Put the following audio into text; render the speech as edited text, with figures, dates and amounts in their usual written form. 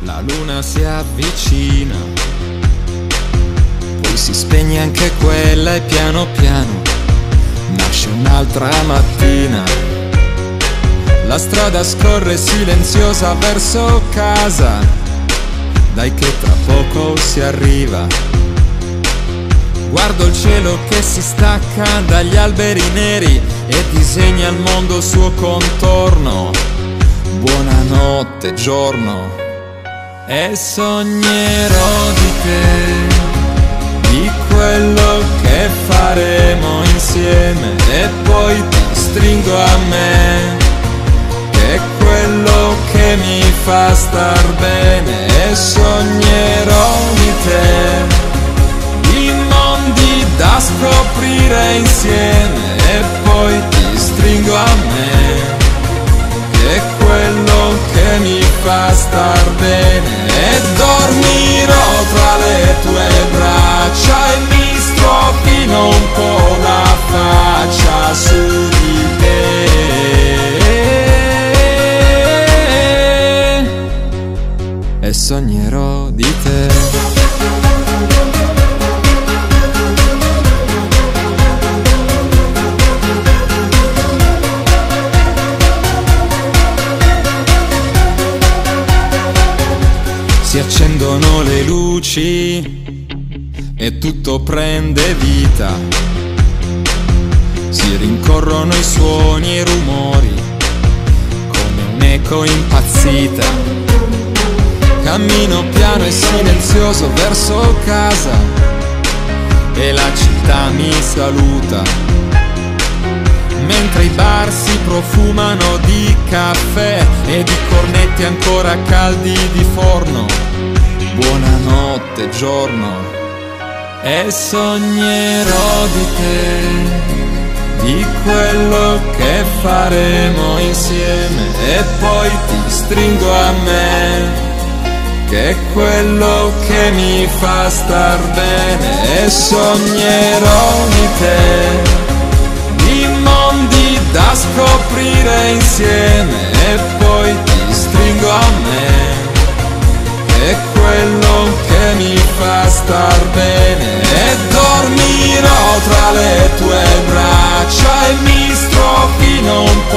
La luna si avvicina, poi si spegne anche quella e piano piano nasce un'altra mattina. La strada scorre silenziosa verso casa, dai che tra poco si arriva. Guardo il cielo che si stacca dagli alberi neri e disegna il mondo suo contorno. Buonanotte giorno. E sognerò di te, di quello che faremo insieme, e poi ti stringo a me, che è quello che mi fa star bene. E sognerò di te, di mondi da scoprire insieme, e poi ti stringo a me, che è quello che mi fa star bene. E dormirò tra le tue braccia e mi strofino un po' la faccia su di te, e sognerò di te. Si accendono le luci e tutto prende vita, si rincorrono i suoni e i rumori come un'eco impazzita. Cammino piano e silenzioso verso casa e la città mi saluta, mentre i bar si profumano di caffè e di cornetti ancora caldi di forno. Buonanotte giorno. E sognerò di te, di quello che faremo insieme, e poi ti stringo a me, che è quello che mi fa star bene. E sognerò di te, di mondi da scoprire insieme, e poi ti stringo a me, che è quello che mi fa star bene. E dormirò tra le tue braccia e mi strofino un po'